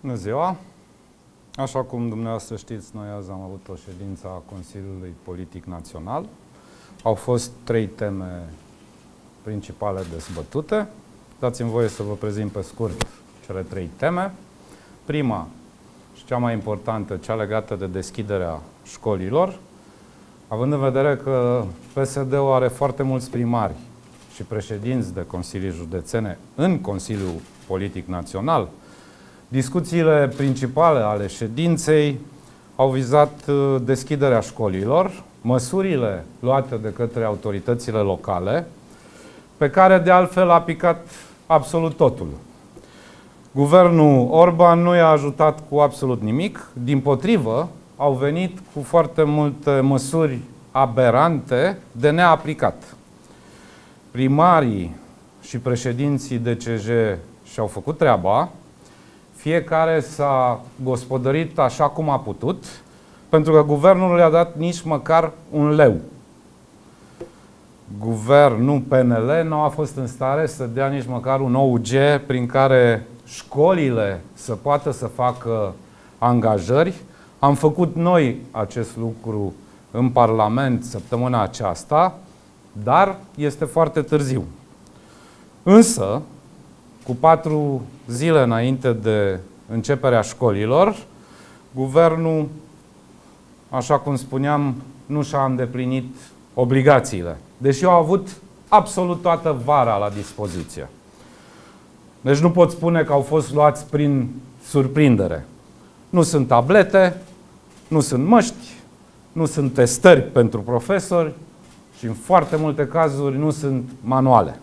Bună ziua! Așa cum dumneavoastră știți, noi azi am avut o ședință a Consiliului Politic Național. Au fost 3 teme principale dezbătute. Dați-mi voie să vă prezint pe scurt cele 3 teme. Prima și cea mai importantă, cea legată de deschiderea școlilor. Având în vedere că PSD-ul are foarte mulți primari și președinți de consilii județene în Consiliul Politic Național, discuțiile principale ale ședinței au vizat deschiderea școlilor, măsurile luate de către autoritățile locale, pe care de altfel a picat absolut totul. Guvernul Orban nu i-a ajutat cu absolut nimic, dimpotrivă, au venit cu foarte multe măsuri aberante de neaplicat. Primarii și președinții DCJ și-au făcut treaba, fiecare s-a gospodărit așa cum a putut, pentru că guvernul nu le-a dat nici măcar un leu. Guvernul PNL nu a fost în stare să dea nici măcar un OUG prin care școlile să poată să facă angajări. Am făcut noi acest lucru în Parlament săptămâna aceasta, dar este foarte târziu. Însă, cu 4 zile înainte de începerea școlilor, guvernul, așa cum spuneam, nu și-a îndeplinit obligațiile, deși au avut absolut toată vara la dispoziție. Deci nu pot spune că au fost luați prin surprindere. Nu sunt tablete, nu sunt măști, nu sunt testări pentru profesori și în foarte multe cazuri nu sunt manuale.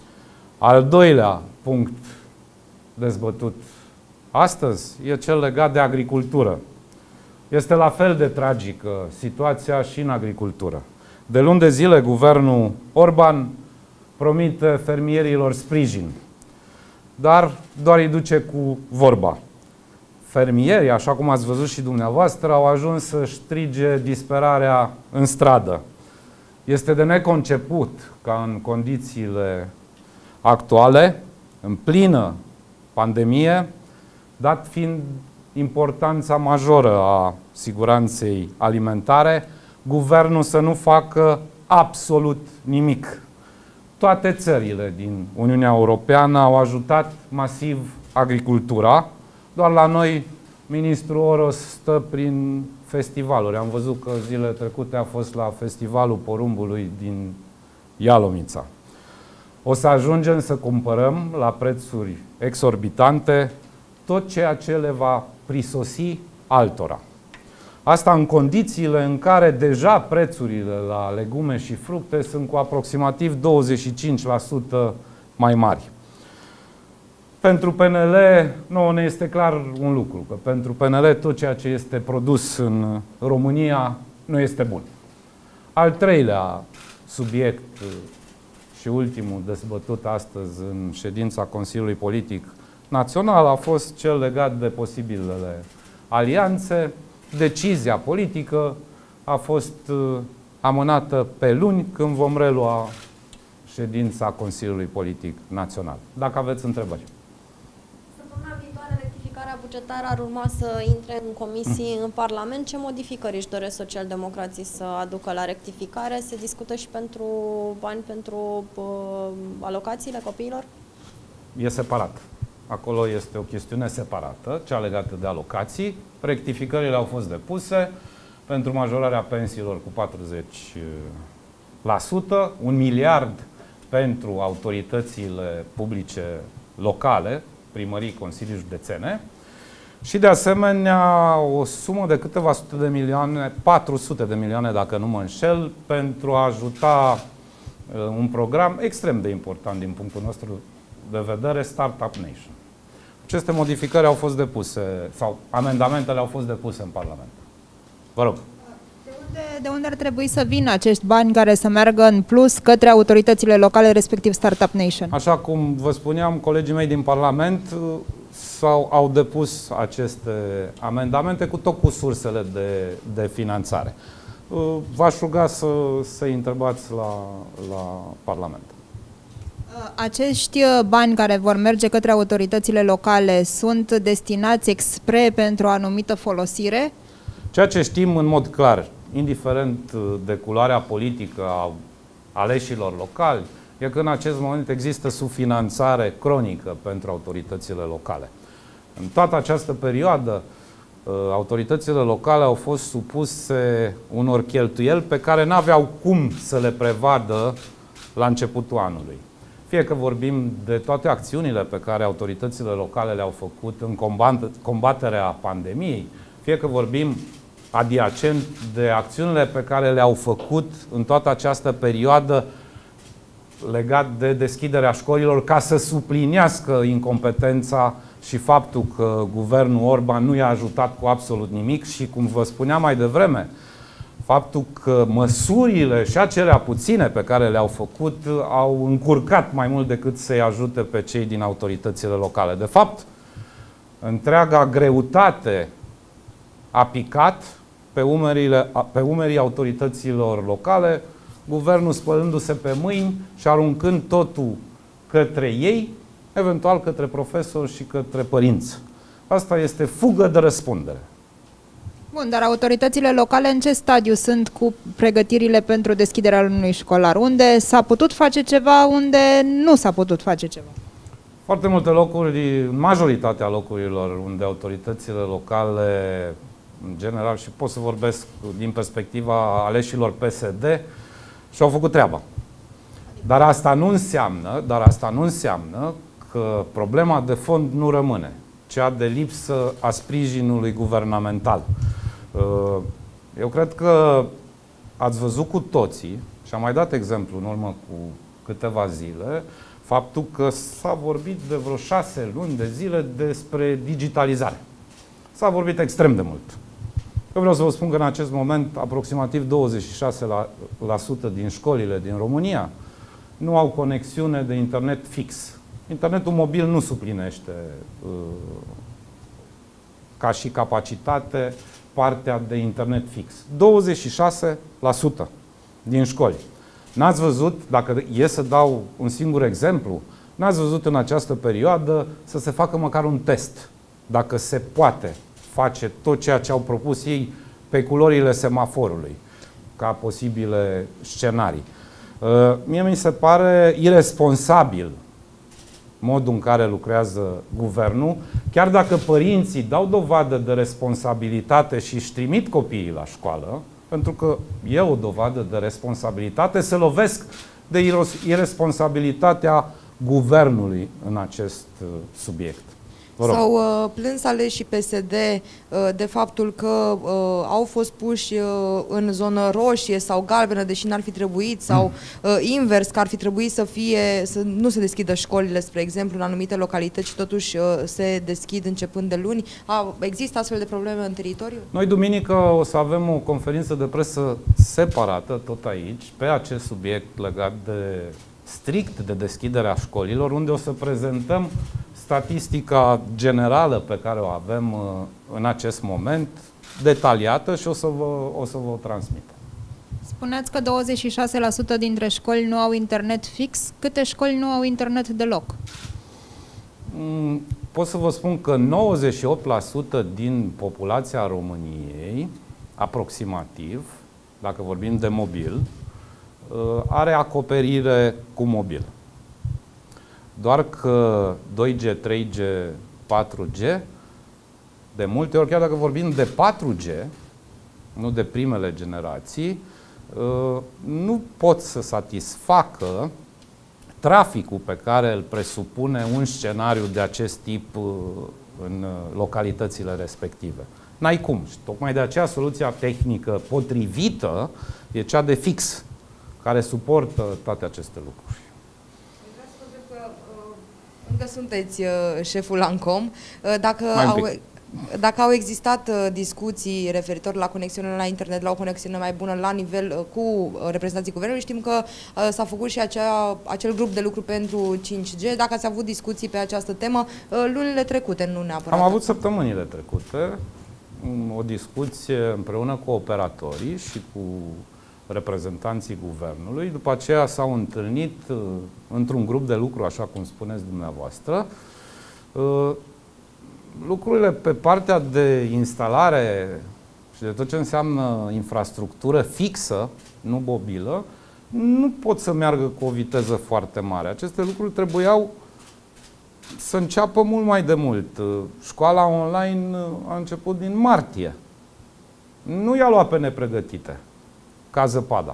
Al doilea punct dezbătut astăzi e cel legat de agricultură. Este la fel de tragică situația și în agricultură. De luni de zile, guvernul Orban promite fermierilor sprijin, dar doar îi duce cu vorba. Fermierii, așa cum ați văzut și dumneavoastră, au ajuns să strige disperarea în stradă. Este de neconceput ca în condițiile actuale, în plină pandemie, dat fiind importanța majoră a siguranței alimentare, guvernul să nu facă absolut nimic. Toate țările din Uniunea Europeană au ajutat masiv agricultura. Doar la noi, ministrul Oros stă prin festivaluri. Am văzut că zilele trecute a fost la Festivalul Porumbului din Ialomița. O să ajungem să cumpărăm la prețuri exorbitante tot ceea ce le va prisosi altora. Asta în condițiile în care deja prețurile la legume și fructe sunt cu aproximativ 25% mai mari. Pentru PNL, nouă ne este clar un lucru, că pentru PNL tot ceea ce este produs în România nu este bun. Al treilea subiect și ultimul dezbătut astăzi în ședința Consiliului Politic Național a fost cel legat de posibilele alianțe. Decizia politică a fost amânată pe luni, când vom relua ședința Consiliului Politic Național. Dacă aveți întrebări. Săptămâna viitoare, rectificarea bugetară ar urma să intre în comisii în Parlament. Ce modificări își doresc socialdemocrații să aducă la rectificare? Se discută și pentru bani pentru alocațiile copiilor? E separat. Acolo este o chestiune separată, cea legată de alocații. Rectificările au fost depuse pentru majorarea pensiilor cu 40%, 1 miliard pentru autoritățile publice locale, primării, consilii județene, și de asemenea o sumă de câteva sute de milioane, 400 de milioane dacă nu mă înșel, pentru a ajuta un program extrem de important din punctul nostru de vedere, Startup Nation. Aceste modificări au fost depuse, sau amendamentele au fost depuse în Parlament. Vă rog. De unde ar trebui să vină acești bani care să meargă în plus către autoritățile locale, respectiv Startup Nation? Așa cum vă spuneam, colegii mei din Parlament au depus aceste amendamente cu sursele de finanțare. V-aș ruga să întrebați la Parlament. Acești bani care vor merge către autoritățile locale sunt destinați expre pentru o anumită folosire? Ceea ce știm în mod clar, indiferent de culoarea politică a aleșilor locali, e că în acest moment există subfinanțare cronică pentru autoritățile locale. În toată această perioadă, autoritățile locale au fost supuse unor cheltuieli pe care n-aveau cum să le prevadă la începutul anului. Fie că vorbim de toate acțiunile pe care autoritățile locale le-au făcut în combaterea pandemiei, fie că vorbim adiacent de acțiunile pe care le-au făcut în toată această perioadă legat de deschiderea școlilor ca să supliniască incompetența și faptul că guvernul Orban nu i-a ajutat cu absolut nimic și, cum vă spuneam mai devreme, faptul că măsurile și acelea puține pe care le-au făcut au încurcat mai mult decât să-i ajute pe cei din autoritățile locale. De fapt, întreaga greutate a picat pe umerii autorităților locale, guvernul spălându-se pe mâini și aruncând totul către ei, eventual către profesori și către părinți. Asta este fugă de răspundere. Bun, dar autoritățile locale în ce stadiu sunt cu pregătirile pentru deschiderea unui școlar? Unde s-a putut face ceva, unde nu s-a putut face ceva? Foarte multe locuri, majoritatea locurilor unde autoritățile locale, în general, și pot să vorbesc din perspectiva aleșilor PSD, și-au făcut treaba. Dar asta nu înseamnă că problema de fond nu rămâne, cea de lipsă a sprijinului guvernamental. Eu cred că ați văzut cu toții, și am mai dat exemplu în urmă cu câteva zile, faptul că s-a vorbit de vreo 6 luni de zile despre digitalizare. S-a vorbit extrem de mult. Eu vreau să vă spun că în acest moment aproximativ 26% din școlile din România nu au conexiune de internet fix. Internetul mobil nu suplinește ca și capacitate partea de internet fix. 26% din școli. N-ați văzut, dacă e să dau un singur exemplu, n-ați văzut în această perioadă să se facă măcar un test. Dacă se poate face tot ceea ce au propus ei pe culorile semaforului, ca posibile scenarii. Mie mi se pare iresponsabil modul în care lucrează guvernul, chiar dacă părinții dau dovadă de responsabilitate și își trimit copiii la școală, pentru că e o dovadă de responsabilitate, se lovesc de irresponsabilitatea guvernului în acest subiect. S-au plâns aleșii PSD de faptul că au fost puși în zonă roșie sau galbenă, deși n-ar fi trebuit, sau invers, că ar fi trebuit să nu se deschidă școlile, spre exemplu, în anumite localități și totuși se deschid începând de luni. Există astfel de probleme în teritoriu? Noi duminică o să avem o conferință de presă separată, tot aici, pe acest subiect legat de strict de deschiderea școlilor, unde o să prezentăm statistica generală pe care o avem în acest moment, detaliată, și o să vă o transmit. Spuneați că 26% dintre școli nu au internet fix. Câte școli nu au internet deloc? Pot să vă spun că 98% din populația României, aproximativ, dacă vorbim de mobil, are acoperire cu mobil. Doar că 2G, 3G, 4G, de multe ori, chiar dacă vorbim de 4G, nu de primele generații, nu pot să satisfacă traficul pe care îl presupune un scenariu de acest tip în localitățile respective. N-ai cum. Și tocmai de aceea soluția tehnică potrivită e cea de fix, care suportă toate aceste lucruri. Încă sunteți șeful Lancom. Dacă au existat discuții referitor la conexiunea la internet, la o conexiune mai bună la nivel cu reprezentanții guvernului, știm că s-a făcut și acel grup de lucru pentru 5G. Dacă ați avut discuții pe această temă lunile trecute, nu neapărat. Am avut săptămânile trecute o discuție împreună cu operatorii și cu reprezentanții guvernului, după aceea s-au întâlnit într-un grup de lucru, așa cum spuneți dumneavoastră. Lucrurile pe partea de instalare și de tot ce înseamnă infrastructură fixă, nu mobilă, nu pot să meargă cu o viteză foarte mare. Aceste lucruri trebuiau să înceapă mult mai de mult. Școala online a început din martie. Nu i-a luat pe nepregătite, ca zăpada.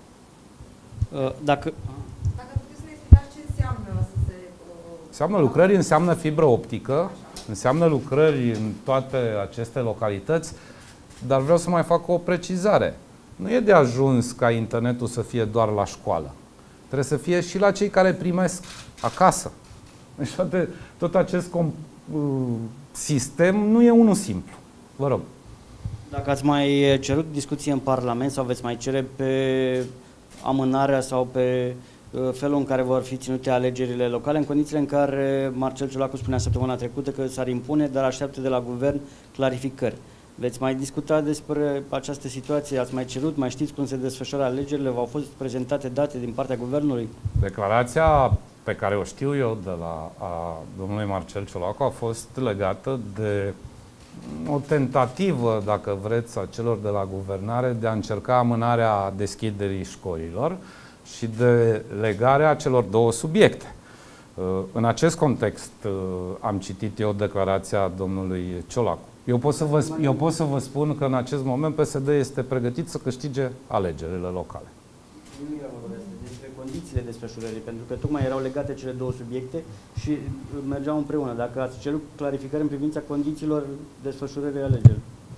Dacă puteți să ne explicați ce înseamnă să se... Înseamnă lucrări, înseamnă fibră optică, înseamnă lucrări în toate aceste localități, dar vreau să mai fac o precizare. Nu e de ajuns ca internetul să fie doar la școală. Trebuie să fie și la cei care primesc acasă. Deci tot acest sistem nu e unul simplu. Vă rog. Dacă ați mai cerut discuție în Parlament sau veți mai cere pe amânarea sau pe felul în care vor fi ținute alegerile locale, în condițiile în care Marcel Ciolacu spunea săptămâna trecută că s-ar impune, dar așteaptă de la guvern clarificări. Veți mai discuta despre această situație? Ați mai cerut? Mai știți cum se desfășoară alegerile? V-au fost prezentate date din partea guvernului? Declarația pe care o știu eu de la domnului Marcel Ciolacu a fost legată de o tentativă, dacă vreți, a celor de la guvernare de a încerca amânarea deschiderii școlilor și de legarea celor două subiecte. În acest context am citit eu declarația domnului Ciolacu. Eu pot să vă spun că în acest moment PSD este pregătit să câștige alegerile locale. Nu era vorba despre condițiile desfășurării, pentru că tocmai erau legate cele două subiecte și mergeau împreună. Dacă ați cerut clarificări în privința condițiilor desfășurării alegerilor.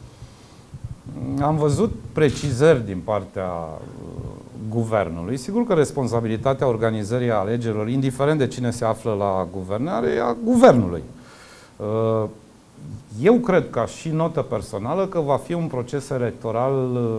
Am văzut precizări din partea guvernului. Sigur că responsabilitatea organizării alegerilor, indiferent de cine se află la guvernare, e a guvernului. Eu cred, ca și notă personală, că va fi un proces electoral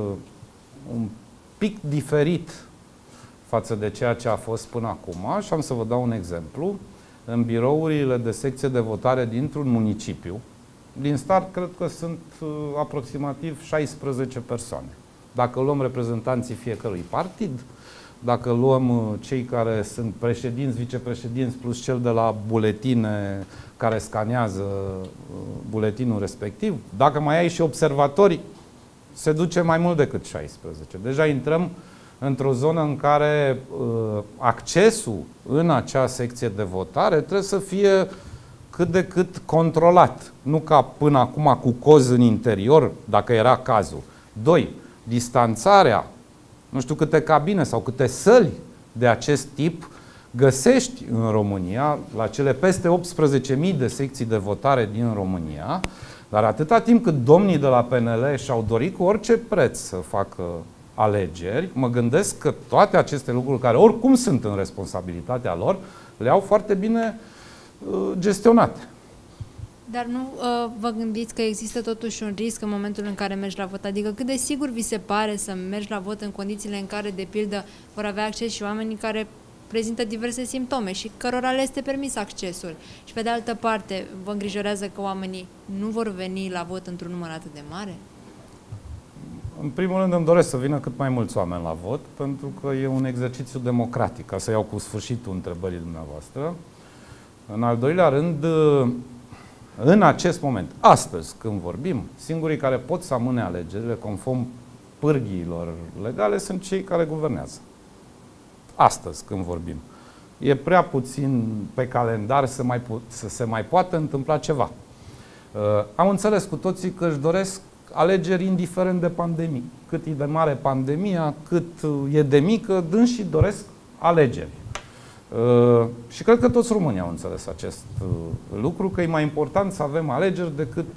un pic diferit față de ceea ce a fost până acum. Și am să vă dau un exemplu. În birourile de secție de votare dintr-un municipiu, din start, cred că sunt aproximativ 16 persoane. Dacă luăm reprezentanții fiecărui partid, dacă luăm cei care sunt președinți, vicepreședinți, plus cel de la buletine care scanează buletinul respectiv, dacă mai ai și observatori, se duce mai mult decât 16. Deja intrăm într-o zonă în care accesul în acea secție de votare trebuie să fie cât de cât controlat. Nu ca până acum cu cozi în interior, dacă era cazul. 2. Distanțarea, nu știu câte cabine sau câte săli de acest tip găsești în România, la cele peste 18.000 de secții de votare din România, dar atâta timp cât domnii de la PNL și-au dorit cu orice preț să facă alegeri, mă gândesc că toate aceste lucruri, care oricum sunt în responsabilitatea lor, le-au foarte bine gestionate. Dar nu vă gândiți că există totuși un risc în momentul în care mergi la vot? Adică cât de sigur vi se pare să mergi la vot în condițiile în care, de pildă, vor avea acces și oamenii care prezintă diverse simptome și cărora le este permis accesul? Și pe de altă parte, vă îngrijorează că oamenii nu vor veni la vot într-un număr atât de mare? În primul rând îmi doresc să vină cât mai mulți oameni la vot, pentru că e un exercițiu democratic, ca să iau cu sfârșitul întrebării dumneavoastră. În al doilea rând, în acest moment, astăzi, când vorbim, singurii care pot să amâne alegerile, conform pârghiilor legale, sunt cei care guvernează. Astăzi, când vorbim. E prea puțin pe calendar să se mai poată întâmpla ceva. Am înțeles cu toții că își doresc alegeri indiferent de pandemie. Cât e de mare pandemia, cât e de mică, dânsii doresc alegeri. Și cred că toți românii au înțeles acest lucru, că e mai important să avem alegeri decât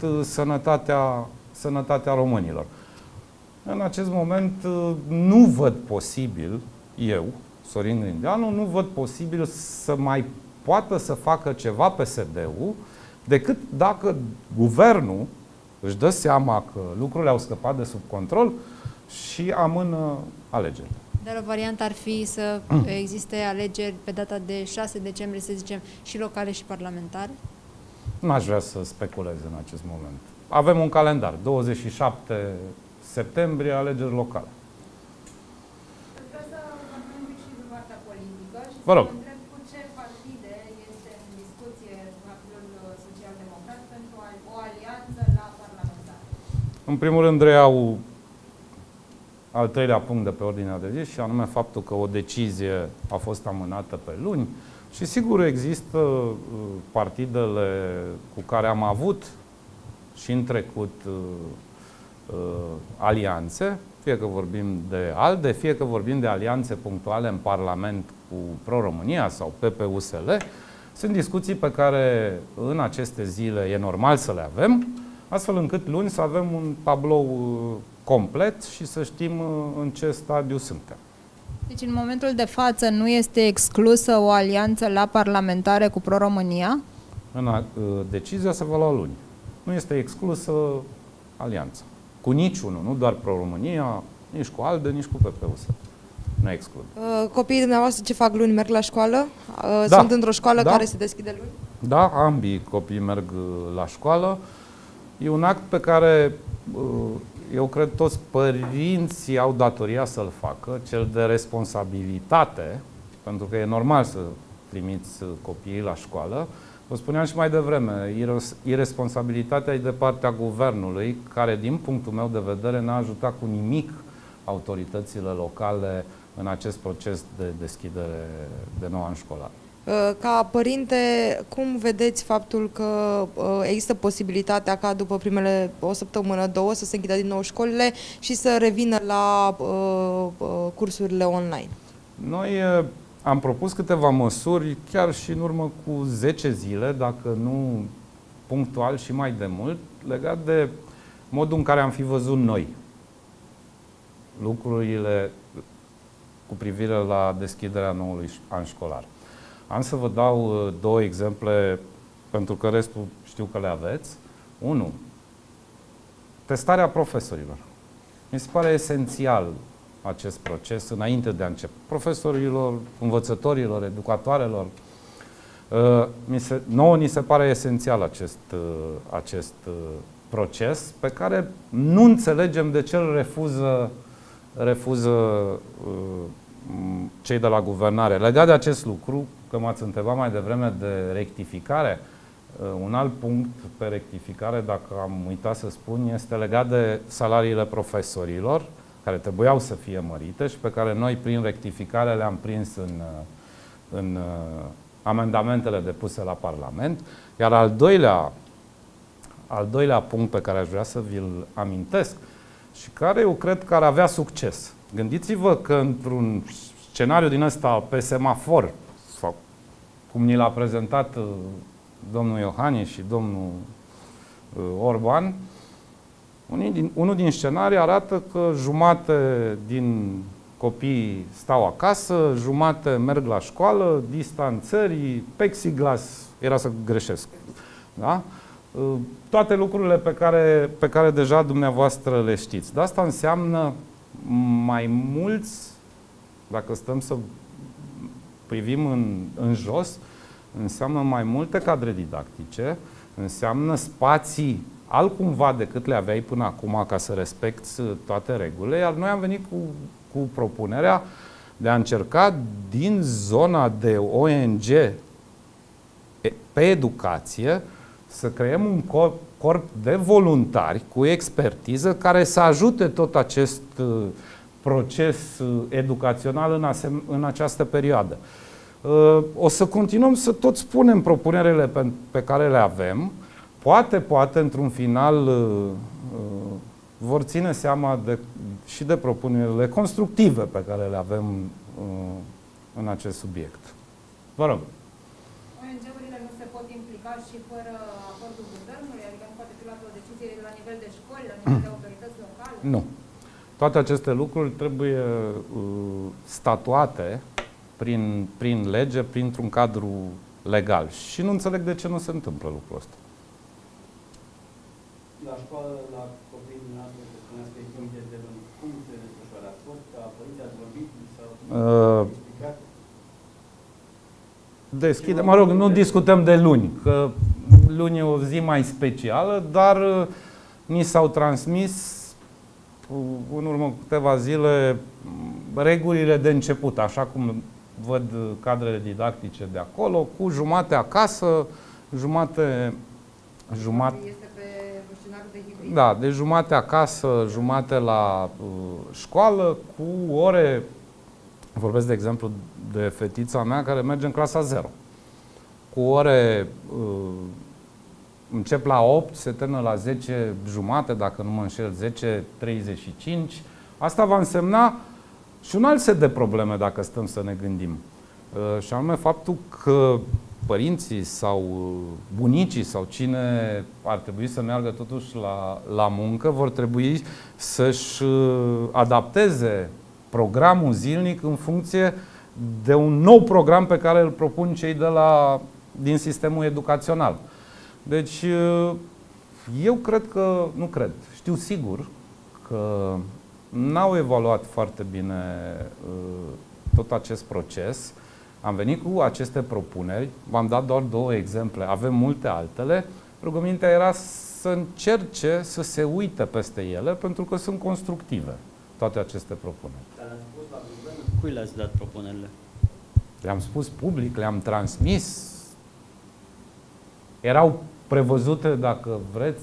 sănătatea românilor. În acest moment nu văd posibil, eu, Sorin Grindeanu, nu văd posibil să mai poată să facă ceva PSD-ul decât dacă guvernul își dă seama că lucrurile au scăpat de sub control și amână alegerile. Dar o variantă ar fi să existe alegeri pe data de 6 decembrie, să zicem, și locale și parlamentare? Nu aș vrea să speculez în acest moment. Avem un calendar, 27 septembrie, alegeri locale. Vă rog. Cu ce partide este în discuție Partidul Social-Democrat pentru o alianță la parlamentar? În primul rând reiau al treilea punct de pe ordinea de zi, și anume faptul că o decizie a fost amânată pe luni. Și sigur există partidele cu care am avut și în trecut alianțe, fie că vorbim de ALDE, fie că vorbim de alianțe punctuale în Parlament cu Pro-România sau PPUSL. Sunt discuții pe care în aceste zile e normal să le avem, astfel încât luni să avem un tablou complet și să știm în ce stadiu suntem. Deci în momentul de față nu este exclusă o alianță la parlamentare cu Pro-România? Decizia se va lua luni. Nu este exclusă alianța. Cu niciunul, nu doar Pro-România, nici cu ALDE, nici cu PPUS. Nu exclud. Copiii dumneavoastră ce fac luni? Merg la școală? Da. Sunt într-o școală care se deschide luni? Da, ambii copii merg la școală. E un act pe care eu cred toți părinții au datoria să-l facă, cel de responsabilitate, pentru că e normal să trimiți copiii la școală. Vă spuneam și mai devreme, iresponsabilitatea e de partea guvernului, care, din punctul meu de vedere, n-a ajutat cu nimic autoritățile locale în acest proces de deschidere de nou an școlar. Ca părinte, cum vedeți faptul că există posibilitatea ca după primele o săptămână, două, să se închidă din nou școlile și să revină la cursurile online? Noi am propus câteva măsuri, chiar și în urmă cu 10 zile, dacă nu punctual și mai de mult, legat de modul în care am fi văzut noi lucrurile cu privire la deschiderea noului an școlar. Am să vă dau două exemple, pentru că restul știu că le aveți. 1. Testarea profesorilor. Mi se pare esențial acest proces înainte de a începe. Profesorilor, învățătorilor, educatoarelor. Nouă ni se pare esențial acest proces pe care nu înțelegem de ce îl refuză cei de la guvernare. Legat de acest lucru, că m-ați întrebat mai devreme de rectificare, un alt punct pe rectificare, dacă am uitat să spun, este legat de salariile profesorilor, care trebuiau să fie mărite și pe care noi, prin rectificare, le-am prins în amendamentele depuse la Parlament. Iar al doilea punct pe care aș vrea să vi-l amintesc și care eu cred că ar avea succes. Gândiți-vă că într-un scenariu din ăsta pe semafor, sau cum ni l-a prezentat domnul Iohannis și domnul Orban, unul din scenarii arată că jumate din copii stau acasă, jumate merg la școală, distanțări, plexiglas, era să greșesc. Da? Toate lucrurile pe care deja dumneavoastră le știți. Dar asta înseamnă mai mulți, dacă stăm să privim în jos, înseamnă mai multe cadre didactice, înseamnă spații altcumva decât le aveai până acum ca să respecti toate regulile, iar noi am venit cu propunerea de a încerca din zona de ONG pe educație să creăm un corp de voluntari cu expertiză care să ajute tot acest proces educațional în această perioadă. O să continuăm să tot spunem propunerile pe care le avem. Poate, într-un final, vor ține seama și de propunerile constructive pe care le avem în acest subiect. Vă rog. ONG-urile nu se pot implica și fără acordul guvernului? Adică nu poate fi luată o decizie la nivel de școli, la nivel de autorități locale? Nu. Toate aceste lucruri trebuie statuate prin lege, printr-un cadru legal. Și nu înțeleg de ce nu se întâmplă lucrul ăsta. La școală, la copiii dumneavoastră, să spuneați că e comitet de luni. Cum se desfășoară? Ați fost ca părinți, ați vorbit sau explicat? Deschide. Mă rog, nu discutăm de luni, că luni e o zi mai specială, dar ni s-au transmis în urmă câteva zile regulile de început, așa cum văd cadrele didactice de acolo, cu jumate acasă, jumate... Este pe scenariul de hibrid? Da, de jumate acasă, jumate la școală, cu ore, vorbesc de exemplu de fetița mea care merge în clasa 0, cu ore, încep la 8, se termină la 10 jumate, dacă nu mă înșel, 10:35. Asta va însemna și un alt set de probleme dacă stăm să ne gândim. Și anume faptul că părinții sau bunicii sau cine ar trebui să meargă totuși la muncă vor trebui să-și adapteze programul zilnic în funcție de un nou program pe care îl propun cei din sistemul educațional. Deci, eu cred că, nu cred, știu sigur că n-au evaluat foarte bine tot acest proces. Am venit cu aceste propuneri, v-am dat doar 2 exemple, avem multe altele. Rugămintea era să încerce să se uite peste ele, pentru că sunt constructive toate aceste propuneri. Cui le-ați dat propunerile? Le-am spus public, le-am transmis. Erau prevăzute, dacă vreți,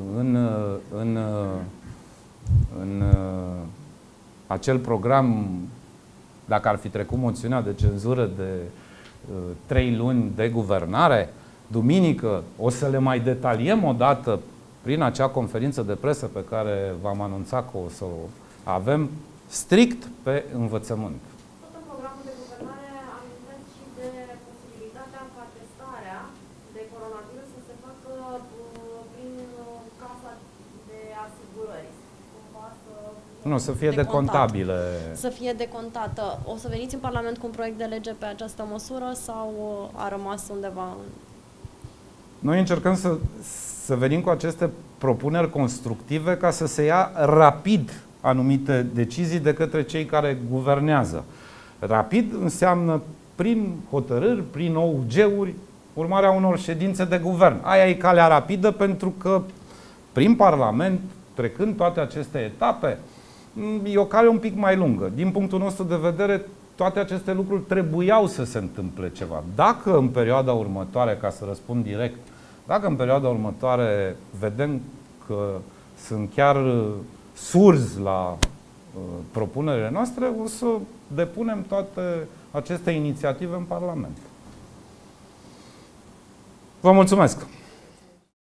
în acel program, dacă ar fi trecut moțiunea de cenzură de 3 luni de guvernare. Duminică o să le mai detaliem o dată prin acea conferință de presă pe care v-am anunțat că o să o avem, strict pe învățământ. Tot în programul de guvernare am intrat și de posibilitatea ca testarea de coronavirus să se facă prin casa de asigurări. Nu, să fie decontabile. Să fie decontată. O să veniți în Parlament cu un proiect de lege pe această măsură sau a rămas undeva în... Noi încercăm să venim cu aceste propuneri constructive ca să se ia rapid anumite decizii de către cei care guvernează. Rapid înseamnă prin hotărâri, prin OUG-uri, urmarea unor ședințe de guvern. Aia e calea rapidă, pentru că prin Parlament, trecând toate aceste etape, e o cale un pic mai lungă. Din punctul nostru de vedere, toate aceste lucruri trebuiau să se întâmple ceva. Dacă în perioada următoare, ca să răspund direct, dacă în perioada următoare vedem că sunt chiar surzi la propunerile noastre, o să depunem toate aceste inițiative în Parlament. Vă mulțumesc!